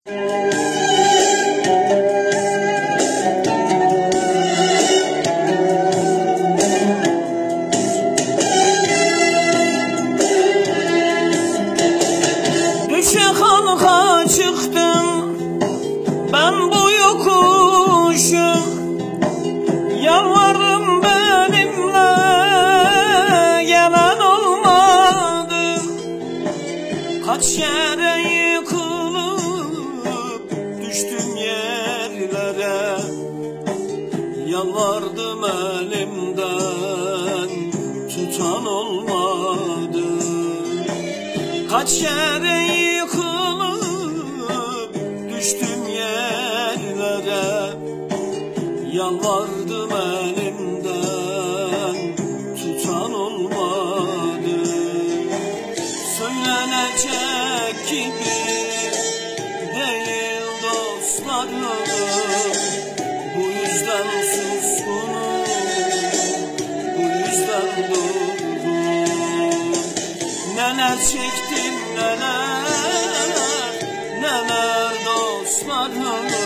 Düşe halka çıktım ben bu yokuşu, yalvardım benimle gelen olmadı. Kaç kere yıkılıp düştüm yerlere, yalvardım elimden tutan olmadı. Kaç kere yıkılıp düştüm yerlere, yalvardım elimden tutan olmadı. Söylenecek gibi değil dostlarım, bu yüzden suskunum, bu yüzden durdum. Neler çektim neler, neler dostlarım,